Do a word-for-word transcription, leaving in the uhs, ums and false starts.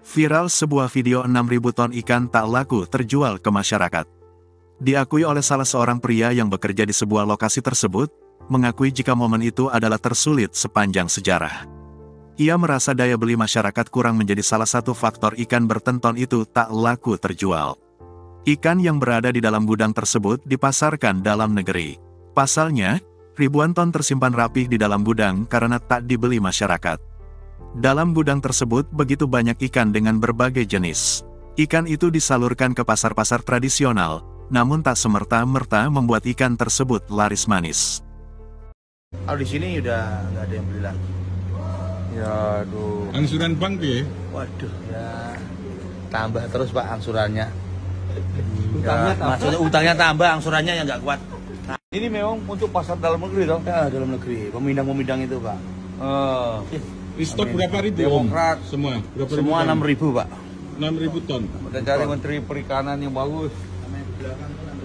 Viral sebuah video enam ribu ton ikan tak laku terjual ke masyarakat. Diakui oleh salah seorang pria yang bekerja di sebuah lokasi tersebut, mengakui jika momen itu adalah tersulit sepanjang sejarah. Ia merasa daya beli masyarakat kurang menjadi salah satu faktor ikan bertenton itu tak laku terjual. Ikan yang berada di dalam gudang tersebut dipasarkan dalam negeri. Pasalnya, ribuan ton tersimpan rapih di dalam gudang karena tak dibeli masyarakat. Dalam gudang tersebut begitu banyak ikan dengan berbagai jenis. Ikan itu disalurkan ke pasar-pasar tradisional, namun tak semerta-merta membuat ikan tersebut laris manis. Kalau di sini udah nggak ada yang beli lagi. Ya, aduh. Angsuran bank ya? Waduh, ya tambah terus Pak angsurannya. Utangnya Ya, maksudnya utangnya tambah, angsurannya yang nggak kuat. Nah, ini memang untuk pasar dalam negeri dong? Ya, dalam negeri, pemindang-pemindang itu Pak. Uh, Stok berapa ribu? Demokrat. Semua? Berapa Semua ribu enam ribu Pak. enam ribu ton. Kita cari menteri perikanan yang bagus.